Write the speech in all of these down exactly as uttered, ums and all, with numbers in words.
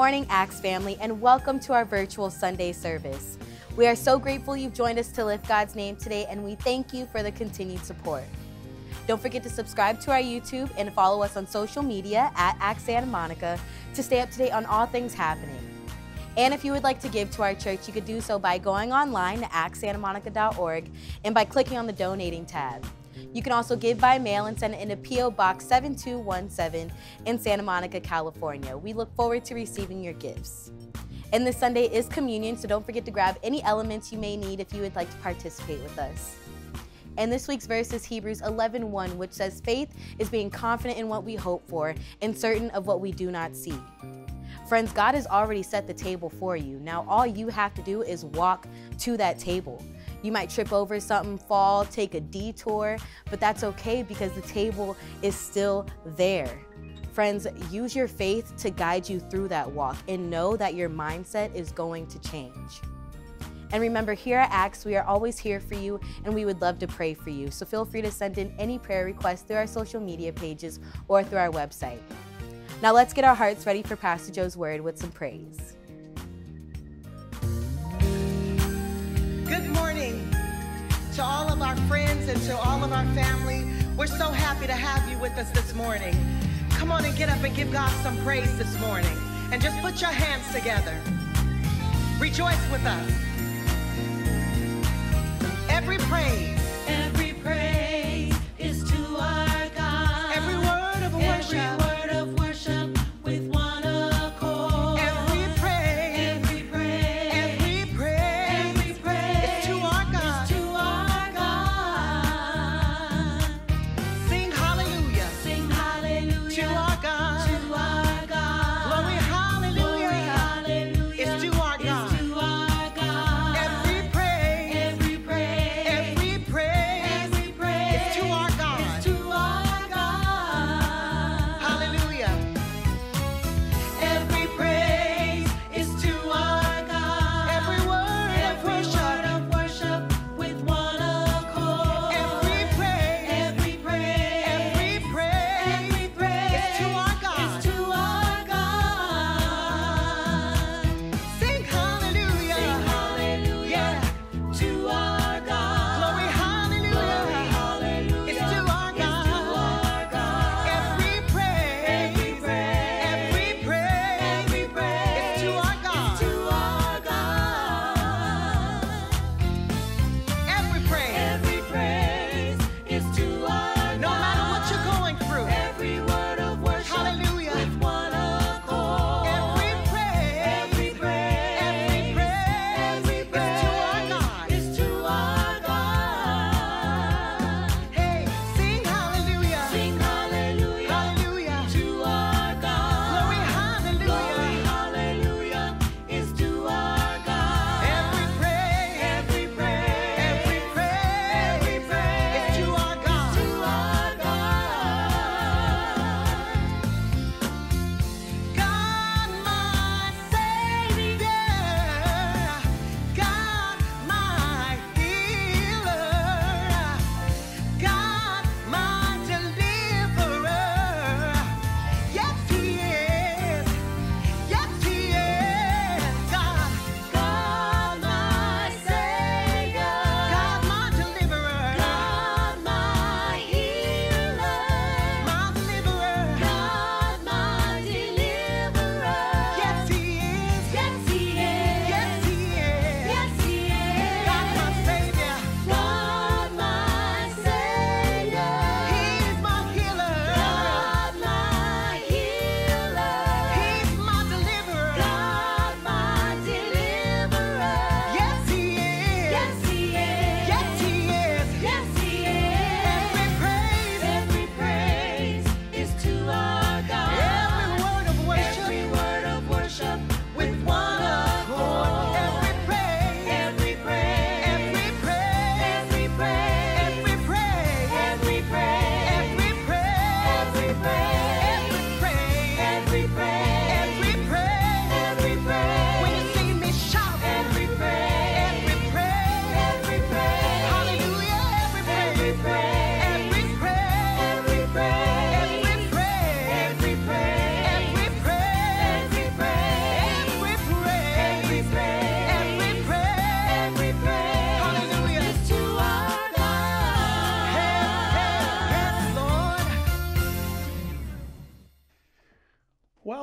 morning, Acts family, and welcome to our virtual Sunday service. We are so grateful you've joined us to lift God's name today, and we thank you for the continued support. Don't forget to subscribe to our YouTube and follow us on social media at Acts Santa Monica to stay up to date on all things happening. And if you would like to give to our church, you could do so by going online to acts santa monica dot org and by clicking on the donating tab. You can also give by mail and send it in a P O Box seven two one seven in Santa Monica, California. We look forward to receiving your gifts. And this Sunday is communion, so don't forget to grab any elements you may need if you would like to participate with us. And this week's verse is Hebrews eleven one, which says, "Faith is being confident in what we hope for and certain of what we do not see." Friends, God has already set the table for you. Now all you have to do is walk to that table. You might trip over something, fall, take a detour, but that's okay because the table is still there. Friends, use your faith to guide you through that walk and know that your mindset is going to change. And remember, here at Acts, we are always here for you and we would love to pray for you. So feel free to send in any prayer requests through our social media pages or through our website. Now let's get our hearts ready for Pastor Joe's word with some praise. Good morning to all of our friends and to all of our family. We're so happy to have you with us this morning. Come on and get up and give God some praise this morning. And just put your hands together. Rejoice with us. Every praise, every praise is to our God. Every word of worship, every word of worship with one accord. Every praise, every praise, every praise, every praise is to our God. Is to our God. Sing hallelujah, sing hallelujah to our God. To our God. Glory hallelujah, Glory, hallelujah is to our God. Is to our God. Every praise, every praise, every praise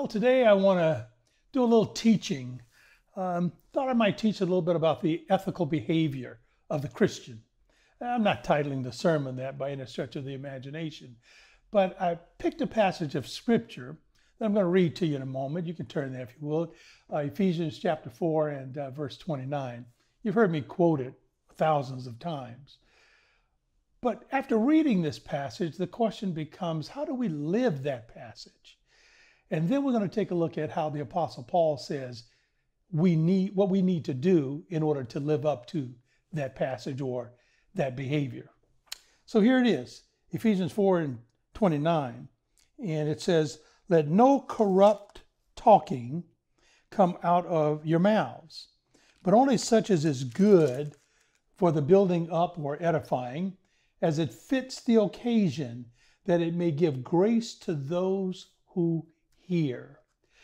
today I want to do a little teaching. Um, thought I might teach a little bit about the ethical behavior of the Christian. I'm not titling the sermon that by any stretch of the imagination, but I picked a passage of Scripture that I'm going to read to you in a moment. You can turn there if you will. Uh, Ephesians chapter four and uh, verse twenty-nine. You've heard me quote it thousands of times. But after reading this passage, the question becomes, how do we live that passage? And then we're going to take a look at how the Apostle Paul says we need what we need to do in order to live up to that passage or that behavior. So here it is, Ephesians four and twenty-nine. And it says, let no corrupt talking come out of your mouths, but only such as is good for the building up or edifying, as it fits the occasion, that it may give grace to those who hear.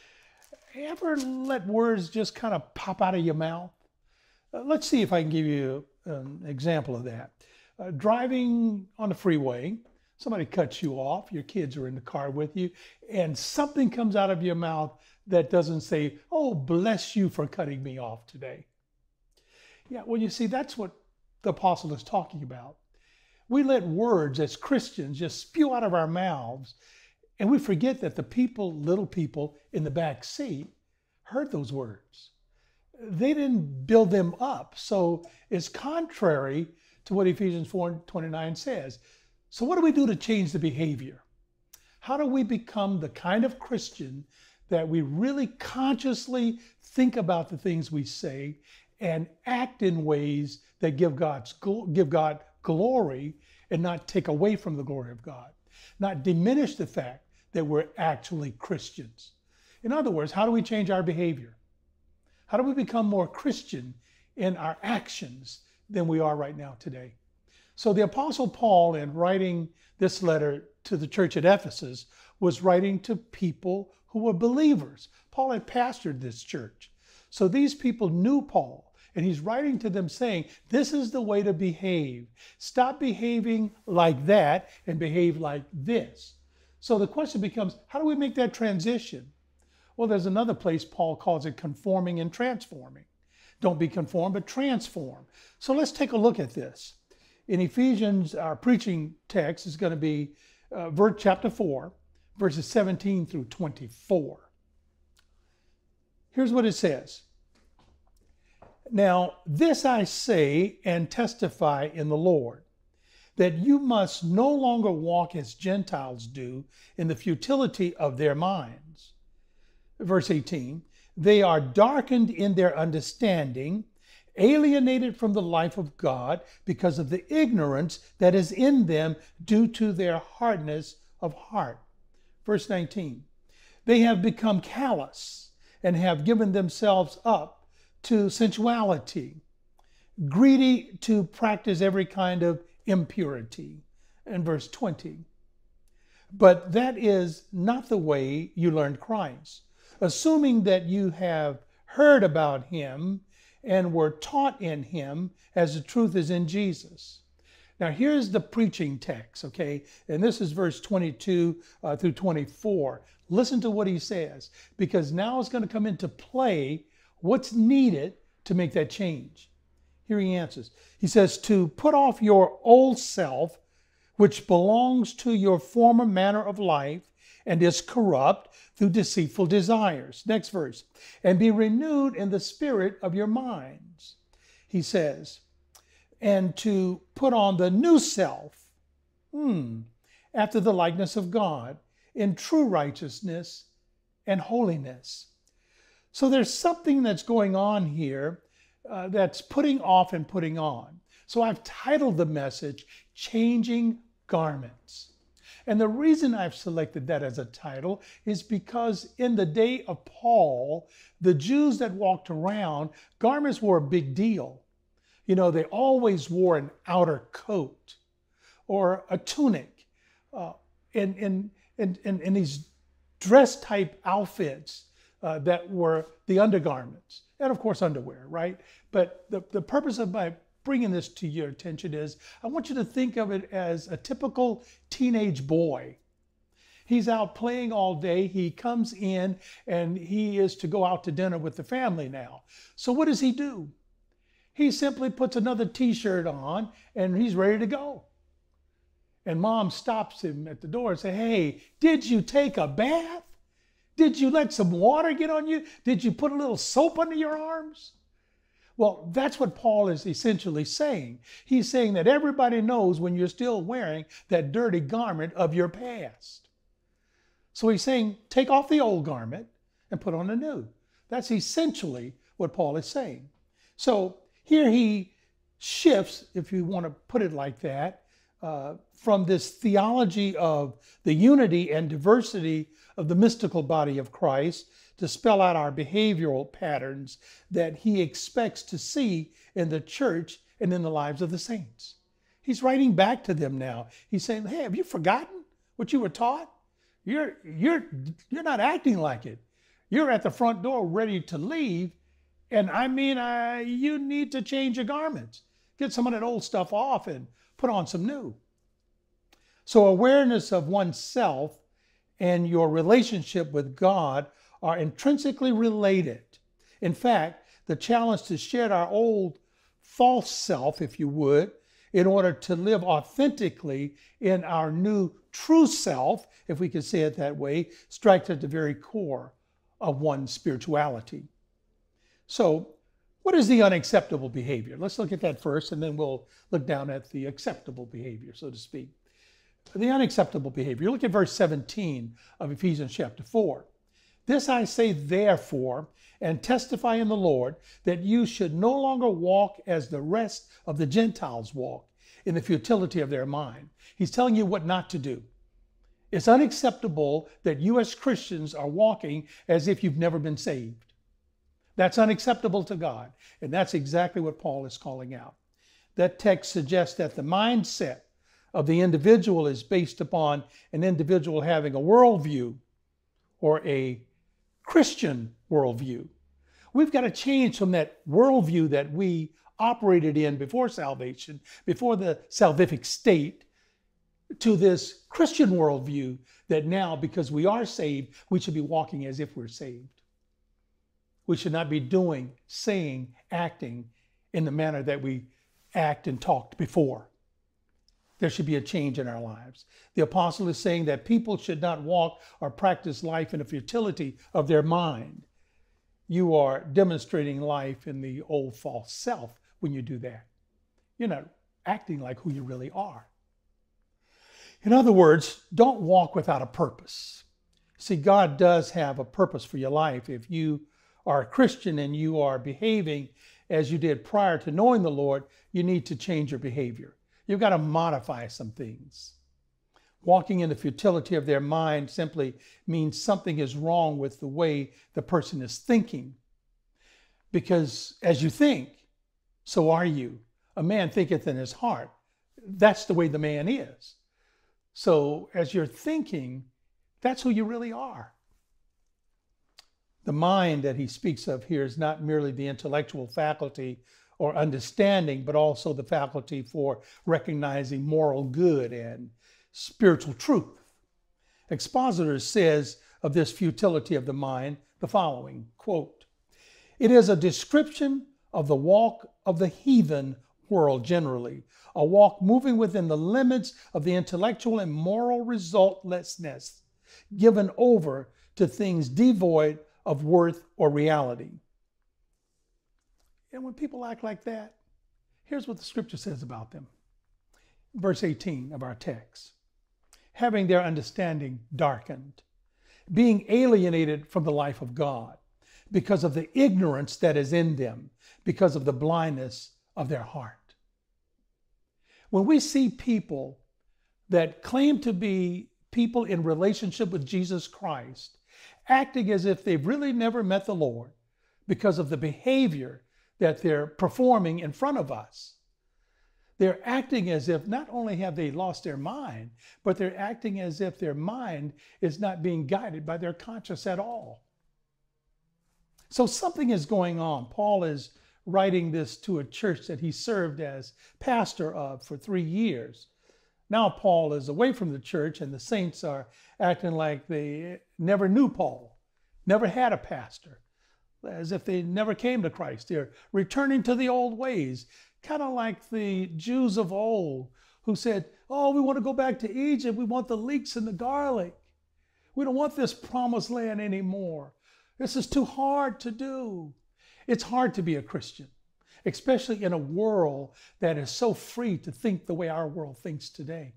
Ever let words just kind of pop out of your mouth? Uh, let's see if I can give you an example of that. Uh, driving on the freeway, somebody cuts you off, your kids are in the car with you, and something comes out of your mouth that doesn't say, oh, bless you for cutting me off today. Yeah, well, you see, that's what the apostle is talking about. We let words as Christians just spew out of our mouths, and we forget that the people, little people in the back seat, heard those words. They didn't build them up, so it's contrary to what Ephesians four twenty-nine says. So what do we do to change the behavior? How do we become the kind of Christian that we really consciously think about the things we say and act in ways that give God's give God glory and not take away from the glory of God, not diminish the fact that we're actually Christians? In other words, how do we change our behavior? How do we become more Christian in our actions than we are right now today? So the Apostle Paul, in writing this letter to the church at Ephesus, was writing to people who were believers. Paul had pastored this church. So these people knew Paul, and he's writing to them saying, this is the way to behave. Stop behaving like that and behave like this. So the question becomes, how do we make that transition? Well, there's another place Paul calls it conforming and transforming. Don't be conformed, but transform. So let's take a look at this. In Ephesians, our preaching text is going to be uh, verse chapter four, verses seventeen through twenty-four. Here's what it says. Now, this I say and testify in the Lord, that you must no longer walk as Gentiles do in the futility of their minds. Verse eighteen, they are darkened in their understanding, alienated from the life of God because of the ignorance that is in them due to their hardness of heart. Verse nineteen, they have become callous and have given themselves up to sensuality, greedy to practice every kind of impurity. And verse twenty, but that is not the way you learned Christ, assuming that you have heard about him and were taught in him as the truth is in Jesus. Now here's the preaching text, okay? And this is verse twenty-two uh, through twenty-four. Listen to what he says, because now it's going to come into play what's needed to make that change. Here he answers. He says, to put off your old self, which belongs to your former manner of life and is corrupt through deceitful desires. Next verse. And be renewed in the spirit of your minds. He says, and to put on the new self, hmm, after the likeness of God, in true righteousness and holiness. So there's something that's going on here uh, that's putting off and putting on. So I've titled the message, Changing Garments. And the reason I've selected that as a title is because in the day of Paul, the Jews that walked around, garments were a big deal. You know, they always wore an outer coat or a tunic uh, and, and, and, and, and these dress type outfits uh, that were the undergarments. And of course, underwear, right? But the, the purpose of my bringing this to your attention is I want you to think of it as a typical teenage boy. He's out playing all day. He comes in and he is to go out to dinner with the family now. So what does he do? He simply puts another t-shirt on and he's ready to go. And mom stops him at the door and says, hey, did you take a bath? Did you let some water get on you? Did you put a little soap under your arms? Well, that's what Paul is essentially saying. He's saying that everybody knows when you're still wearing that dirty garment of your past. So he's saying, take off the old garment and put on a new. That's essentially what Paul is saying. So here he shifts, if you want to put it like that, uh, from this theology of the unity and diversity of the mystical body of Christ to spell out our behavioral patterns that he expects to see in the church and in the lives of the saints. He's writing back to them now. He's saying, hey, have you forgotten what you were taught? You're, you're, you're not acting like it. You're at the front door ready to leave. And I mean, uh, you need to change your garments. Get some of that old stuff off and put on some new. So awareness of oneself and your relationship with God are intrinsically related. In fact, the challenge to shed our old false self, if you would, in order to live authentically in our new true self, if we could say it that way, strikes at the very core of one's spirituality. So, what is the unacceptable behavior? Let's look at that first, and then we'll look down at the acceptable behavior, so to speak. The unacceptable behavior. Look at verse seventeen of Ephesians chapter four. This I say therefore, and testify in the Lord, that you should no longer walk as the rest of the Gentiles walk, in the futility of their mind. He's telling you what not to do. It's unacceptable that you as Christians are walking as if you've never been saved. That's unacceptable to God, and that's exactly what Paul is calling out. That text suggests that the mindset of the individual is based upon an individual having a worldview or a Christian worldview. We've got to change from that worldview that we operated in before salvation, before the salvific state, to this Christian worldview that now, because we are saved, we should be walking as if we're saved. We should not be doing, saying, acting in the manner that we act and talked before. There should be a change in our lives. The apostle is saying that people should not walk or practice life in the futility of their mind. You are demonstrating life in the old false self when you do that. You're not acting like who you really are. In other words, don't walk without a purpose. See, God does have a purpose for your life. If you are a Christian and you are behaving as you did prior to knowing the Lord, you need to change your behavior. You've got to modify some things. Walking in the futility of their mind simply means something is wrong with the way the person is thinking. Because as you think, so are you. A man thinketh in his heart. That's the way the man is. So as you're thinking, that's who you really are. The mind that he speaks of here is not merely the intellectual faculty or understanding, but also the faculty for recognizing moral good and spiritual truth. Expositor says of this futility of the mind the following, quote, "It is a description of the walk of the heathen world generally, a walk moving within the limits of the intellectual and moral resultlessness, given over to things devoid of worth or reality." And when people act like that, here's what the scripture says about them. Verse eighteen of our text. Having their understanding darkened, being alienated from the life of God, because of the ignorance that is in them, because of the blindness of their heart. When we see people that claim to be people in relationship with Jesus Christ, acting as if they've really never met the Lord because of the behavior that they're performing in front of us, they're acting as if not only have they lost their mind, but they're acting as if their mind is not being guided by their conscience at all. So something is going on. Paul is writing this to a church that he served as pastor of for three years. Now Paul is away from the church, and the saints are acting like they never knew Paul, never had a pastor, as if they never came to Christ. They're returning to the old ways, kind of like the Jews of old who said, oh, we want to go back to Egypt. We want the leeks and the garlic. We don't want this promised land anymore. This is too hard to do. It's hard to be a Christian, especially in a world that is so free to think the way our world thinks today.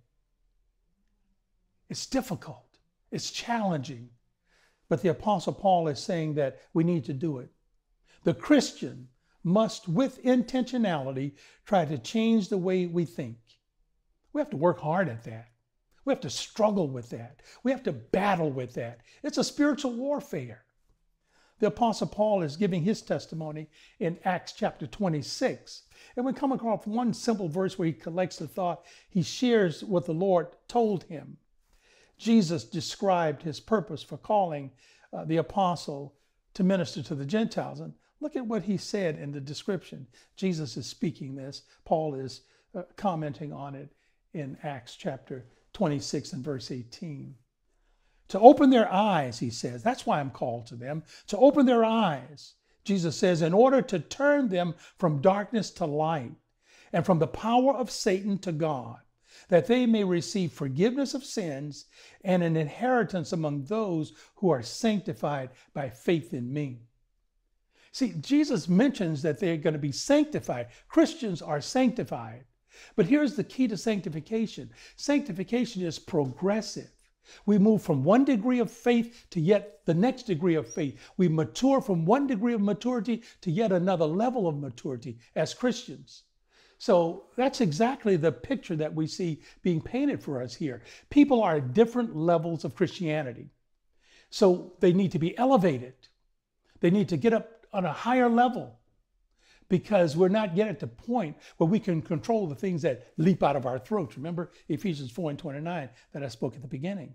It's difficult. It's challenging. But the Apostle Paul is saying that we need to do it. The Christian must, with intentionality, try to change the way we think. We have to work hard at that. We have to struggle with that. We have to battle with that. It's a spiritual warfare. The Apostle Paul is giving his testimony in Acts chapter twenty-six. And we come across one simple verse where he collects the thought. He shares what the Lord told him. Jesus described his purpose for calling uh, the apostle to minister to the Gentiles. And look at what he said in the description. Jesus is speaking this. Paul is uh, commenting on it in Acts chapter twenty-six and verse eighteen. To open their eyes, he says. That's why I'm called to them. To open their eyes, Jesus says, in order to turn them from darkness to light and from the power of Satan to God, that they may receive forgiveness of sins and an inheritance among those who are sanctified by faith in me. See, Jesus mentions that they're going to be sanctified. Christians are sanctified. But here's the key to sanctification. Sanctification is progressive. We move from one degree of faith to yet the next degree of faith. We mature from one degree of maturity to yet another level of maturity as Christians. So that's exactly the picture that we see being painted for us here. People are at different levels of Christianity. So they need to be elevated. They need to get up on a higher level because we're not yet at the point where we can control the things that leap out of our throats. Remember Ephesians four and twenty-nine that I spoke at the beginning.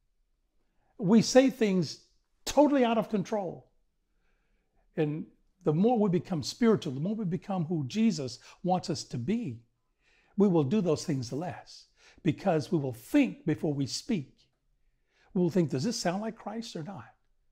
We say things totally out of control. And the more we become spiritual, the more we become who Jesus wants us to be, we will do those things less because we will think before we speak. We will think, does this sound like Christ or not?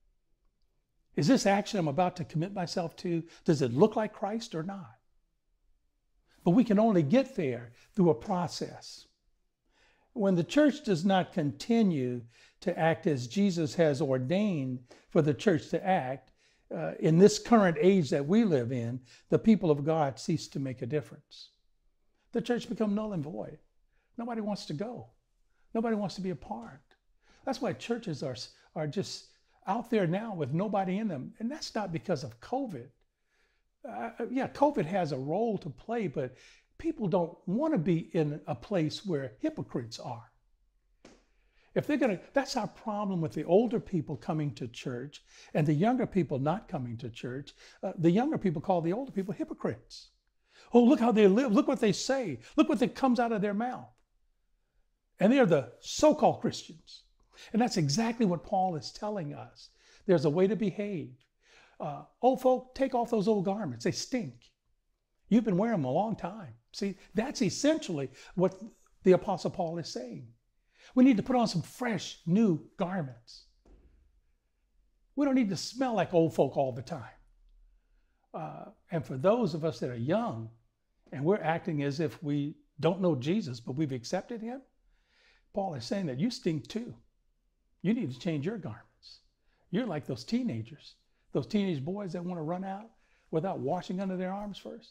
Is this action I'm about to commit myself to, does it look like Christ or not? But we can only get there through a process. When the church does not continue to act as Jesus has ordained for the church to act, uh, in this current age that we live in, the people of God cease to make a difference. The church becomes null and void. Nobody wants to go. Nobody wants to be a part. That's why churches are, are just out there now with nobody in them. And that's not because of COVID. Uh, yeah, COVID has a role to play, but people don't want to be in a place where hypocrites are. If they're going to, that's our problem with the older people coming to church and the younger people not coming to church. Uh, the younger people call the older people hypocrites. Oh, look how they live. Look what they say. Look what that comes out of their mouth. And they're the so-called Christians. And that's exactly what Paul is telling us. There's a way to behave. Uh, old folk, take off those old garments. They stink. You've been wearing them a long time. See, that's essentially what the Apostle Paul is saying. We need to put on some fresh, new garments. We don't need to smell like old folk all the time. Uh, and for those of us that are young and we're acting as if we don't know Jesus, but we've accepted him, Paul is saying that you stink too. You need to change your garments. You're like those teenagers, those teenage boys that want to run out without washing under their arms first.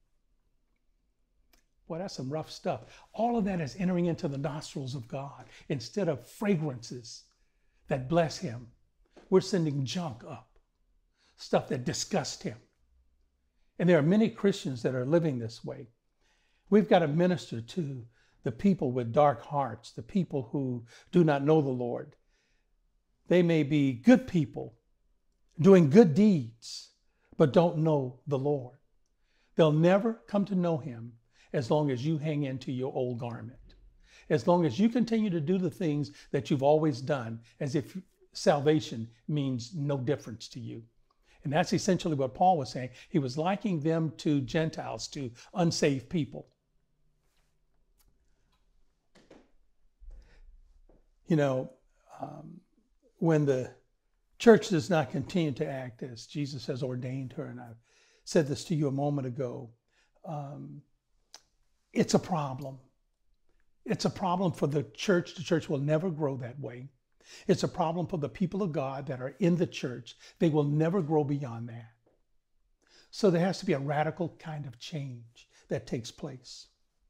Boy, that's some rough stuff. All of that is entering into the nostrils of God. Instead of fragrances that bless him, we're sending junk up, stuff that disgusts him. And there are many Christians that are living this way. We've got to minister to the people with dark hearts, the people who do not know the Lord. They may be good people doing good deeds, but don't know the Lord. They'll never come to know him as long as you hang into your old garment. As long as you continue to do the things that you've always done, as if salvation means no difference to you. And that's essentially what Paul was saying. He was likening them to Gentiles, to unsaved people. You know, um, when the church does not continue to act as Jesus has ordained her, and I've said this to you a moment ago, um, it's a problem. It's a problem for the church. The church will never grow that way. It's a problem for the people of God that are in the church. They will never grow beyond that. So there has to be a radical kind of change that takes place.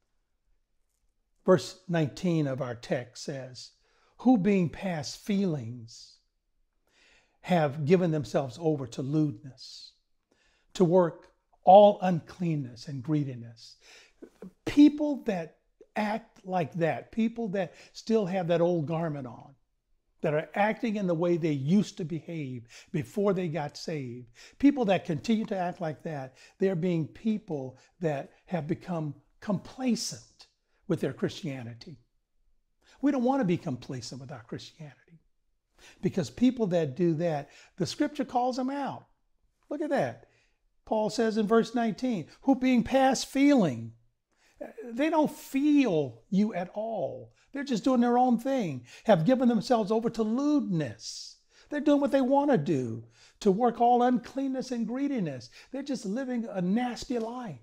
Verse nineteen of our text says, who being past feelings have given themselves over to lewdness, to work all uncleanness and greediness. People that act like that, people that still have that old garment on, that are acting in the way they used to behave before they got saved, people that continue to act like that, they're being people that have become complacent with their Christianity. We don't want to be complacent with our Christianity, because people that do that, the scripture calls them out. Look at that. Paul says in verse nineteen, who being past feeling, they don't feel you at all. They're just doing their own thing, have given themselves over to lewdness. They're doing what they want to do, to work all uncleanness and greediness. They're just living a nasty life.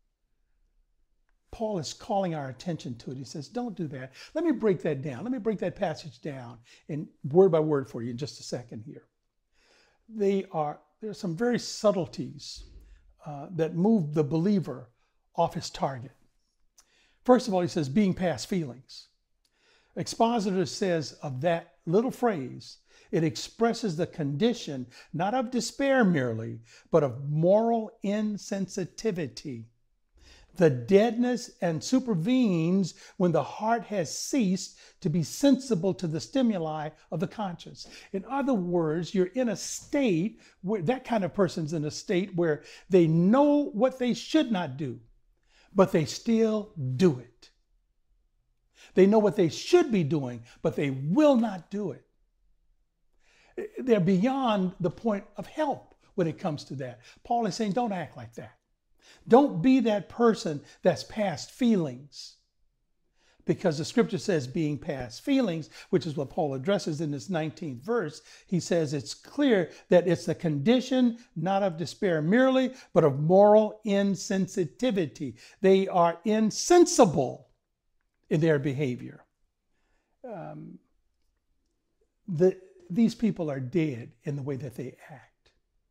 Paul is calling our attention to it. He says, don't do that. Let me break that down. Let me break that passage down in word by word for you in just a second here. They are, there are some very subtleties uh, that move the believer off his target. First of all, he says, being past feelings. Expositor says of that little phrase, it expresses the condition not of despair merely, but of moral insensitivity. The deadness and supervenes when the heart has ceased to be sensible to the stimuli of the conscience. In other words, you're in a state where that kind of person's in a state where they know what they should not do, but they still do it. They know what they should be doing, but they will not do it. They're beyond the point of help when it comes to that. Paul is saying, don't act like that. Don't be that person that's past feelings. Because the scripture says being past feelings, which is what Paul addresses in this nineteenth verse, he says it's clear that it's the condition not of despair merely, but of moral insensitivity. They are insensible in their behavior. Um, the, these people are dead in the way that they act.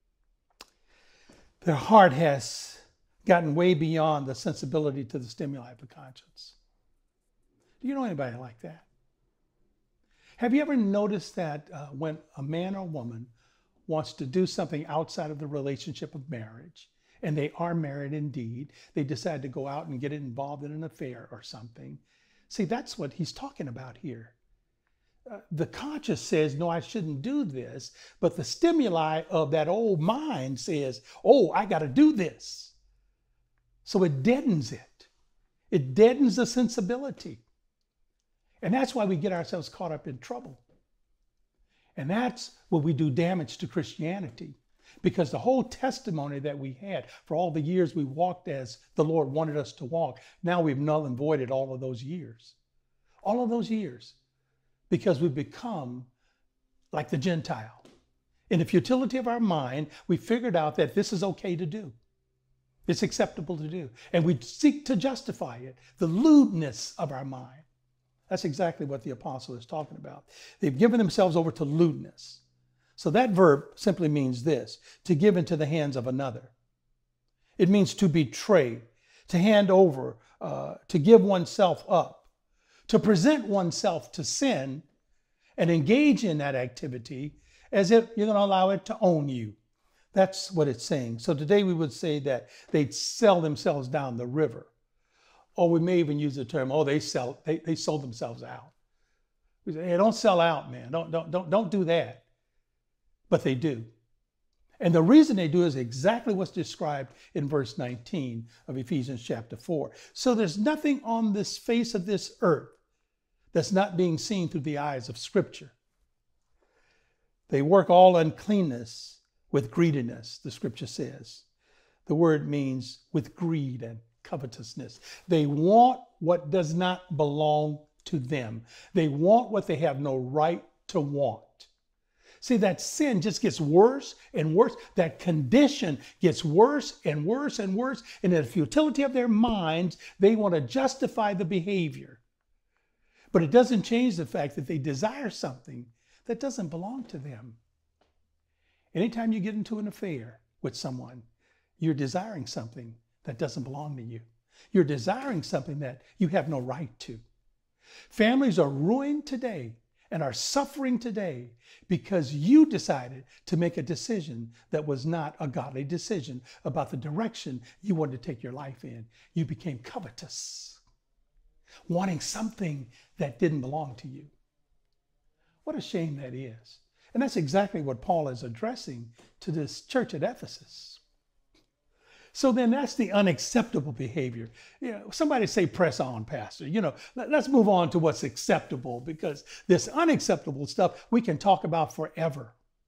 Their heart has gotten way beyond the sensibility to the stimuli of the conscience. Do you know anybody like that? Have you ever noticed that uh, when a man or woman wants to do something outside of the relationship of marriage, and they are married indeed, they decide to go out and get involved in an affair or something? See, that's what he's talking about here. Uh, the conscience says, no, I shouldn't do this, but the stimuli of that old mind says, oh, I got to do this. So it deadens it. It deadens the sensibility. And that's why we get ourselves caught up in trouble. And that's where we do damage to Christianity. Because the whole testimony that we had for all the years we walked as the Lord wanted us to walk, now we've null and voided all of those years. All of those years. Because we've become like the Gentile. In the futility of our mind, we figured out that this is okay to do. It's acceptable to do. And we seek to justify it, the lewdness of our mind. That's exactly what the apostle is talking about. They've given themselves over to lewdness. So that verb simply means this, to give into the hands of another. It means to betray, to hand over, uh, to give oneself up, to present oneself to sin and engage in that activity as if you're going to allow it to own you. That's what it's saying. So today we would say that they'd sell themselves down the river. Or we may even use the term, oh, they sell, they, they sold themselves out. We say, hey, don't sell out, man. Don't, don't, don't, don't do that. But they do. And the reason they do is exactly what's described in verse nineteen of Ephesians chapter four. So there's nothing on this face of this earth that's not being seen through the eyes of Scripture. They work all uncleanness with greediness, the scripture says. The word means with greed and covetousness. They want what does not belong to them. They want what they have no right to want. See, that sin just gets worse and worse. That condition gets worse and worse and worse. And in the futility of their minds, they want to justify the behavior. But it doesn't change the fact that they desire something that doesn't belong to them. Anytime you get into an affair with someone, you're desiring something that doesn't belong to you. You're desiring something that you have no right to. Families are ruined today and are suffering today because you decided to make a decision that was not a godly decision about the direction you wanted to take your life in. You became covetous, wanting something that didn't belong to you. What a shame that is. And that's exactly what Paul is addressing to this church at Ephesus. So then that's the unacceptable behavior. You know, somebody say, press on, Pastor. You know, let, let's move on to what's acceptable, because this unacceptable stuff we can talk about forever.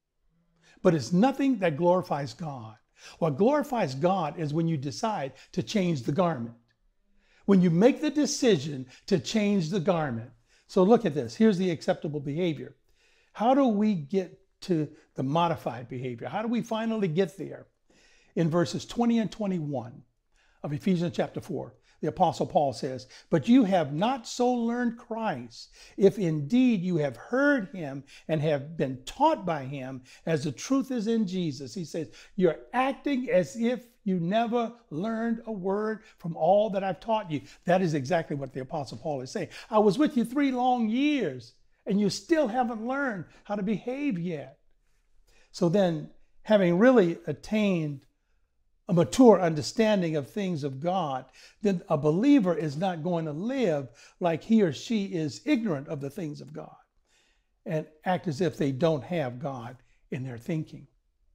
But it's nothing that glorifies God. What glorifies God is when you decide to change the garment. When you make the decision to change the garment. So look at this. Here's the acceptable behavior. How do we get to the modified behavior? How do we finally get there? In verses twenty and twenty-one of Ephesians chapter four, the Apostle Paul says, "But you have not so learned Christ, if indeed you have heard him and have been taught by him, as the truth is in Jesus." He says, you're acting as if you never learned a word from all that I've taught you. That is exactly what the Apostle Paul is saying. I was with you three long years, and you still haven't learned how to behave yet. So then, having really attained a mature understanding of things of God, then a believer is not going to live like he or she is ignorant of the things of God and act as if they don't have God in their thinking.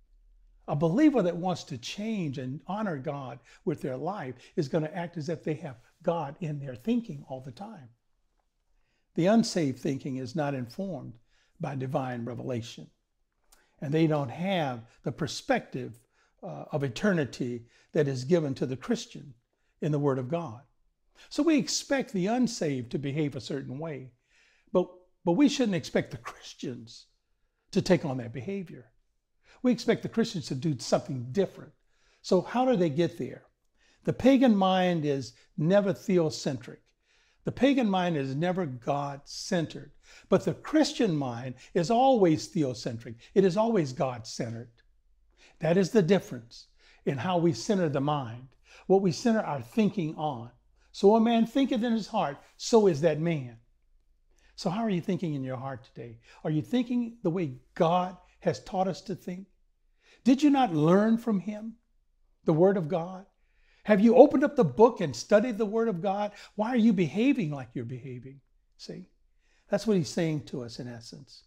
A believer that wants to change and honor God with their life is going to act as if they have God in their thinking all the time. The unsaved thinking is not informed by divine revelation, and they don't have the perspective Uh, of eternity that is given to the Christian in the Word of God. So we expect the unsaved to behave a certain way, but, but we shouldn't expect the Christians to take on that behavior. We expect the Christians to do something different. So how do they get there? The pagan mind is never theocentric. The pagan mind is never God-centered, but the Christian mind is always theocentric. It is always God-centered. That is the difference in how we center the mind, what we center our thinking on. So a man thinketh in his heart, so is that man. So how are you thinking in your heart today? Are you thinking the way God has taught us to think? Did you not learn from him, the Word of God? Have you opened up the book and studied the Word of God? Why are you behaving like you're behaving? See, that's what he's saying to us in essence.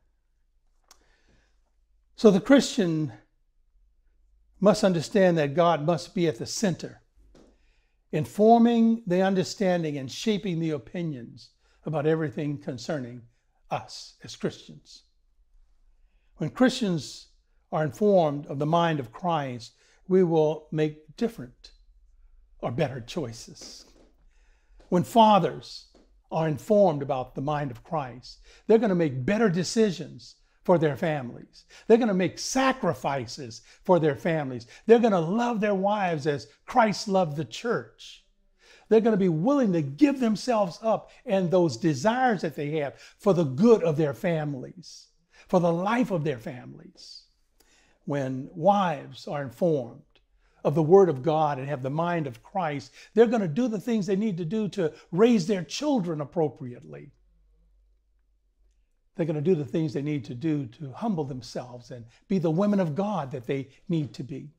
So the Christian must understand that God must be at the center, informing the understanding and shaping the opinions about everything concerning us as Christians. When Christians are informed of the mind of Christ, we will make different or better choices. When fathers are informed about the mind of Christ, they're going to make better decisions for their families. They're going to make sacrifices for their families. They're going to love their wives as Christ loved the church. They're going to be willing to give themselves up and those desires that they have for the good of their families, for the life of their families. When wives are informed of the Word of God and have the mind of Christ, they're going to do the things they need to do to raise their children appropriately. They're going to do the things they need to do to humble themselves and be the women of God that they need to be.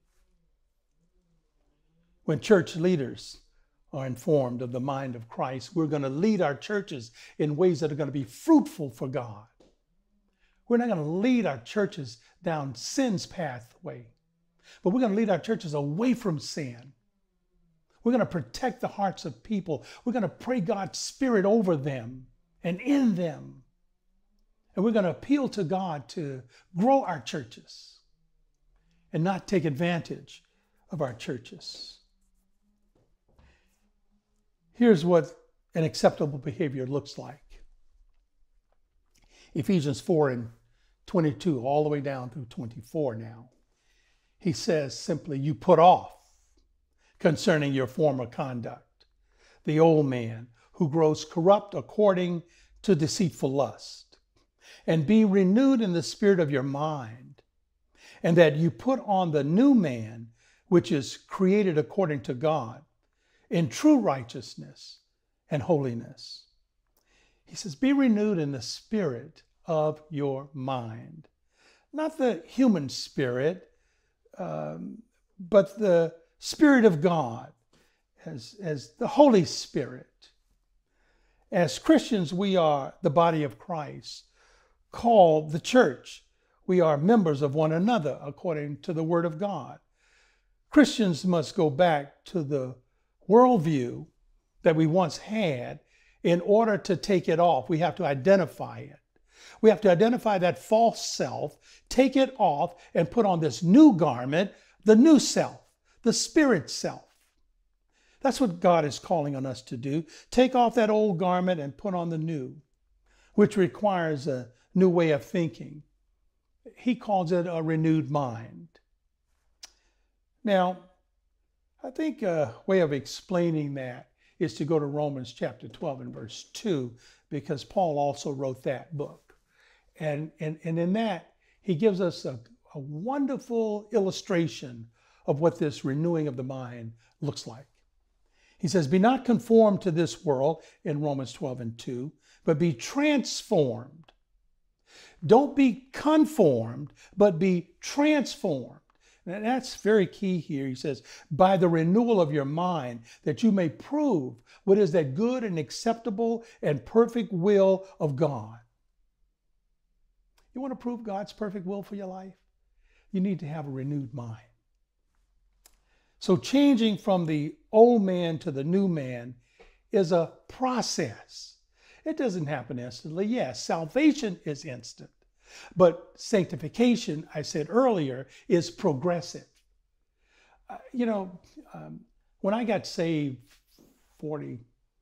When church leaders are informed of the mind of Christ, we're going to lead our churches in ways that are going to be fruitful for God. We're not going to lead our churches down sin's pathway, but we're going to lead our churches away from sin. We're going to protect the hearts of people. We're going to pray God's Spirit over them and in them. And we're going to appeal to God to grow our churches and not take advantage of our churches. Here's what an acceptable behavior looks like. Ephesians four and twenty-two, all the way down through twenty-four now. He says simply, you put off concerning your former conduct, the old man who grows corrupt according to deceitful lust, and be renewed in the spirit of your mind, and that you put on the new man, which is created according to God, in true righteousness and holiness. He says, be renewed in the spirit of your mind. Not the human spirit, um, but the Spirit of God, as, as the Holy Spirit. As Christians, we are the body of Christ, called the church. We are members of one another according to the Word of God. Christians must go back to the worldview that we once had. In order to take it off, we have to identify it. We have to identify that false self, take it off, and put on this new garment, the new self, the spirit self. That's what God is calling on us to do. Take off that old garment and put on the new, which requires a new way of thinking. He calls it a renewed mind. Now, I think a way of explaining that is to go to Romans chapter twelve and verse two, because Paul also wrote that book. And, and, and in that, he gives us a, a wonderful illustration of what this renewing of the mind looks like. He says, be not conformed to this world in Romans twelve and two, but be transformed. Don't be conformed, but be transformed. And that's very key here. He says, by the renewal of your mind, that you may prove what is that good and acceptable and perfect will of God. You want to prove God's perfect will for your life? You need to have a renewed mind. So changing from the old man to the new man is a process. It doesn't happen instantly. Yes, salvation is instant. But sanctification, I said earlier, is progressive. Uh, you know, um, when I got saved forty-three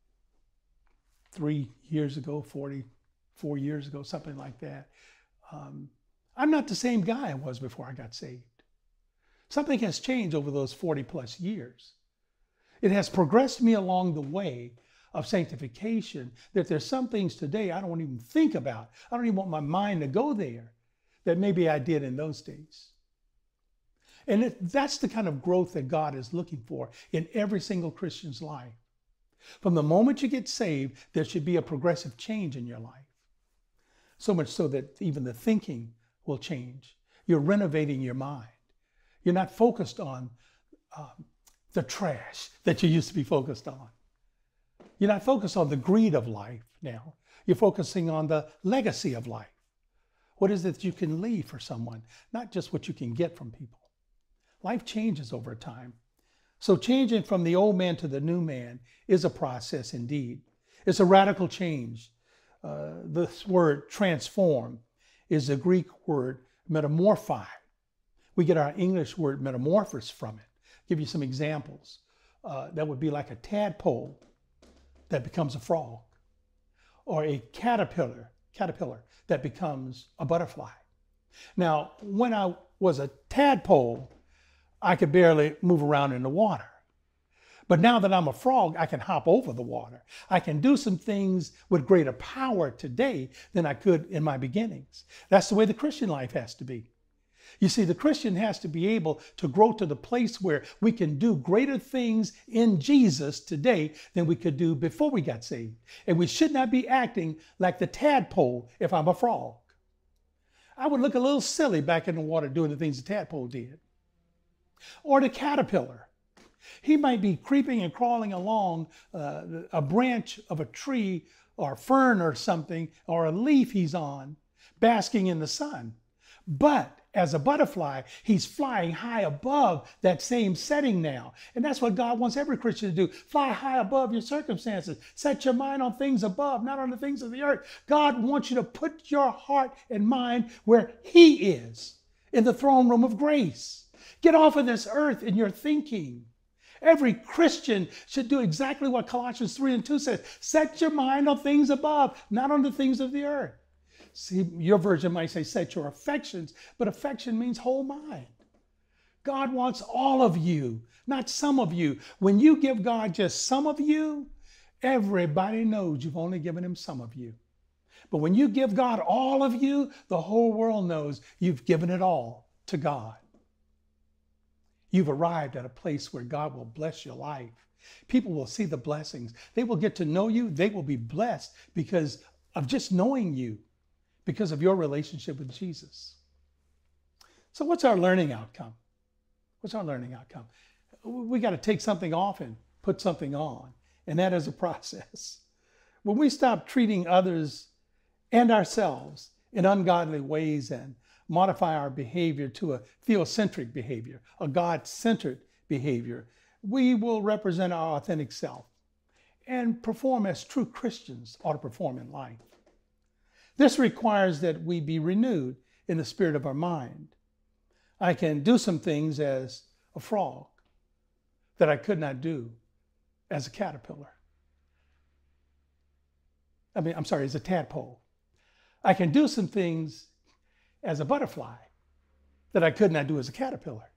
years ago, forty-four years ago, something like that, um, I'm not the same guy I was before I got saved. Something has changed over those forty plus years. It has progressed me along the way of sanctification, that there's some things today I don't even think about. I don't even want my mind to go there that maybe I did in those days. And it, that's the kind of growth that God is looking for in every single Christian's life. From the moment you get saved, there should be a progressive change in your life. So much so that even the thinking will change. You're renovating your mind. You're not focused on um, the trash that you used to be focused on. You're not focused on the greed of life now. You're focusing on the legacy of life. What is it that you can leave for someone, not just what you can get from people. Life changes over time. So changing from the old man to the new man is a process indeed. It's a radical change. Uh, this word transform is the Greek word metamorphi. We get our English word metamorphosis from it. I'll give you some examples. Uh, that would be like a tadpole that becomes a frog, or a caterpillar, caterpillar that becomes a butterfly. Now, when I was a tadpole, I could barely move around in the water. But now that I'm a frog, I can hop over the water. I can do some things with greater power today than I could in my beginnings. That's the way the Christian life has to be. You see, the Christian has to be able to grow to the place where we can do greater things in Jesus today than we could do before we got saved. And we should not be acting like the tadpole if I'm a frog. I would look a little silly back in the water doing the things the tadpole did. Or the caterpillar. He might be creeping and crawling along uh, a branch of a tree or fern or something, or a leaf he's on, basking in the sun. But as a butterfly, he's flying high above that same setting now. And that's what God wants every Christian to do. Fly high above your circumstances. Set your mind on things above, not on the things of the earth. God wants you to put your heart and mind where He is, in the throne room of grace. Get off of this earth in your thinking Every Christian should do exactly what Colossians three and two says. Set your mind on things above, not on the things of the earth. See, your version might say set your affections, but affection means whole mind. God wants all of you, not some of you. When you give God just some of you, everybody knows you've only given him some of you. But when you give God all of you, the whole world knows you've given it all to God. You've arrived at a place where God will bless your life. People will see the blessings. They will get to know you. They will be blessed because of just knowing you, because of your relationship with Jesus. So what's our learning outcome? What's our learning outcome? We got to take something off and put something on, and that is a process. When we stop treating others and ourselves in ungodly ways and modify our behavior to a theocentric behavior, a God-centered behavior, we will represent our authentic self and perform as true Christians ought to perform in life. This requires that we be renewed in the spirit of our mind. I can do some things as a frog that I could not do as a caterpillar. I mean, I'm sorry, as a tadpole. I can do some things as a butterfly that I could not do as a caterpillar.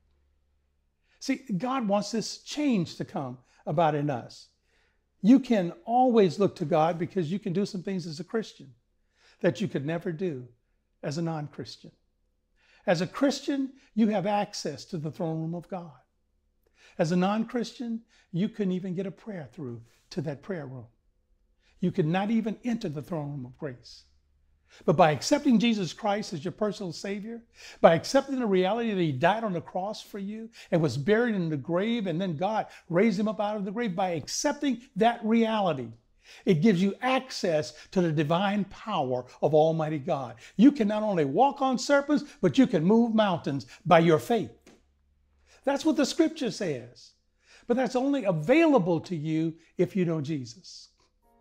See, God wants this change to come about in us. You can always look to God because you can do some things as a Christian that you could never do as a non-Christian. As a Christian, you have access to the throne room of God. As a non-Christian, you couldn't even get a prayer through to that prayer room. You could not even enter the throne room of grace. But by accepting Jesus Christ as your personal Savior, by accepting the reality that he died on the cross for you and was buried in the grave, and then God raised him up out of the grave, by accepting that reality, it gives you access to the divine power of Almighty God. You can not only walk on serpents, but you can move mountains by your faith. That's what the scripture says. But that's only available to you if you know Jesus.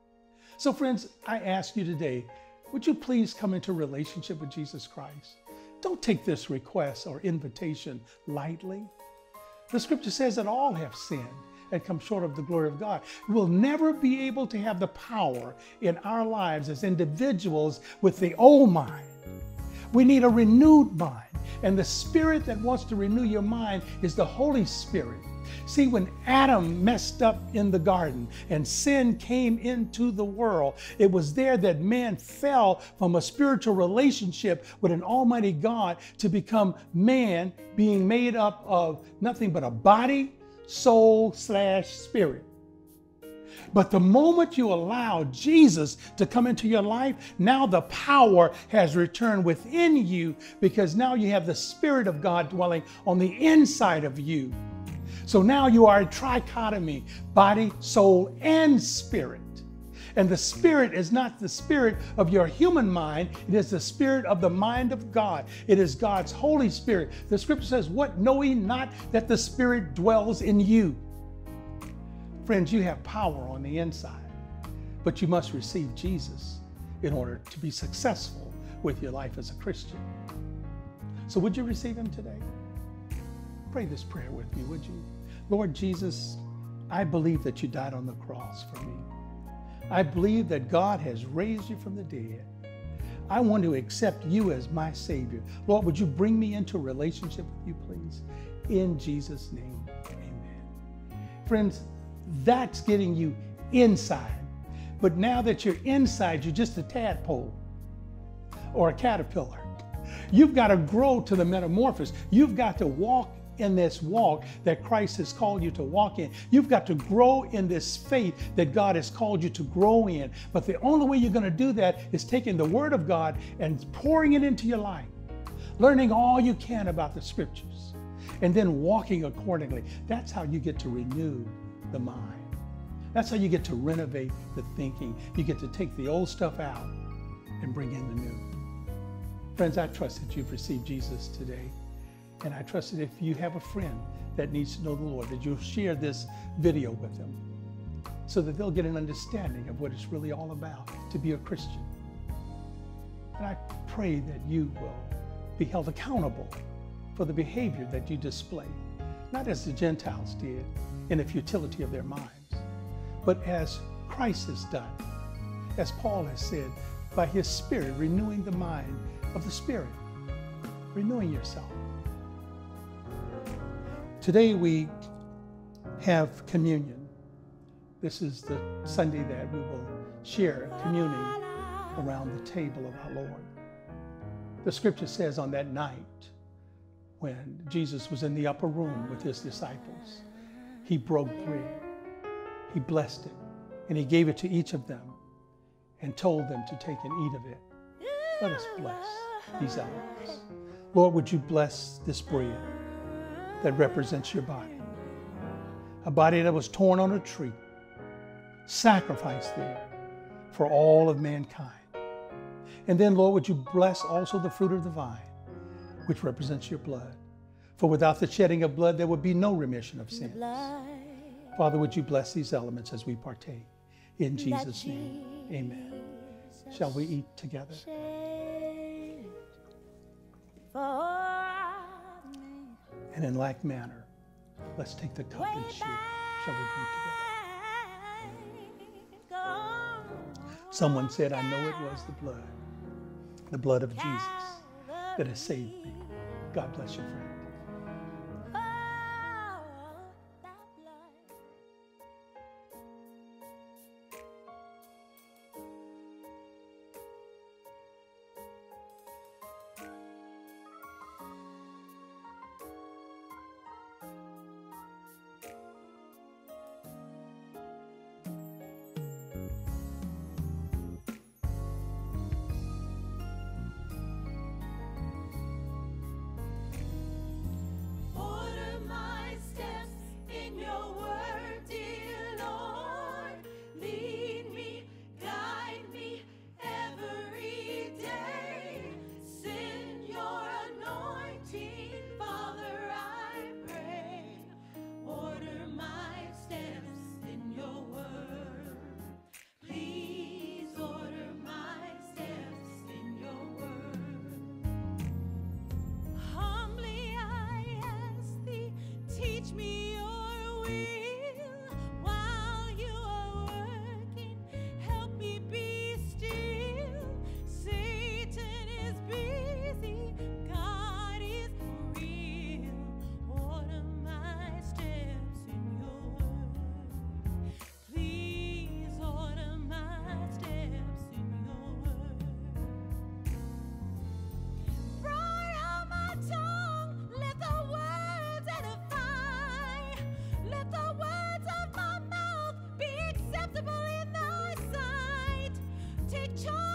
So friends, I ask you today, would you please come into a relationship with Jesus Christ? Don't take this request or invitation lightly. The scripture says that all have sinned and come short of the glory of God. We'll never be able to have the power in our lives as individuals with the old mind. We need a renewed mind. And the spirit that wants to renew your mind is the Holy Spirit. See, when Adam messed up in the garden and sin came into the world, it was there that man fell from a spiritual relationship with an almighty God to become man, being made up of nothing but a body, soul slash spirit. But the moment you allow Jesus to come into your life, now the power has returned within you, because now you have the Spirit of God dwelling on the inside of you. So now you are a trichotomy, body, soul, and spirit. And the spirit is not the spirit of your human mind. It is the spirit of the mind of God. It is God's Holy Spirit. The scripture says, what, know ye not that the Spirit dwells in you? Friends, you have power on the inside, but you must receive Jesus in order to be successful with your life as a Christian. So would you receive him today? Pray this prayer with me, would you? Lord Jesus, I believe that you died on the cross for me. I believe that God has raised you from the dead. I want to accept you as my Savior. Lord, would you bring me into a relationship with you, please? In Jesus' name, amen. Friends, that's getting you inside. But now that you're inside, you're just a tadpole or a caterpillar. You've got to grow to the metamorphosis. You've got to walk in this walk that Christ has called you to walk in. You've got to grow in this faith that God has called you to grow in. But the only way you're going to do that is taking the Word of God and pouring it into your life, learning all you can about the scriptures, and then walking accordingly. That's how you get to renew the mind. That's how you get to renovate the thinking. You get to take the old stuff out and bring in the new. Friends, I trust that you've received Jesus today. And I trust that if you have a friend that needs to know the Lord, that you'll share this video with them so that they'll get an understanding of what it's really all about to be a Christian. And I pray that you will be held accountable for the behavior that you display, not as the Gentiles did, in the futility of their minds, but as Christ has done, as Paul has said, by his Spirit, renewing the mind of the Spirit, renewing yourself. Today we have communion. This is the Sunday that we will share communing around the table of our Lord. The scripture says on that night when Jesus was in the upper room with his disciples, he broke bread, he blessed it, and he gave it to each of them and told them to take and eat of it. Let us bless these elements. Lord, would you bless this bread that represents your body, a body that was torn on a tree, sacrificed there for all of mankind. And then, Lord, would you bless also the fruit of the vine, which represents your blood. For without the shedding of blood, there would be no remission of sins. Father, would you bless these elements as we partake? In Jesus' name, amen. Shall we eat together? And in like manner, let's take the cup and share. Shall we drink together? Someone said, I know it was the blood, the blood of Jesus that has saved me. God bless you, friend. Teach me your will while you are working. Help me be still. Satan is busy. God is real. Order my steps in your word. Please order my steps in your word. Bridle on my tongue. Let the words edify. Let the words of my mouth be acceptable in thy sight. Take charge.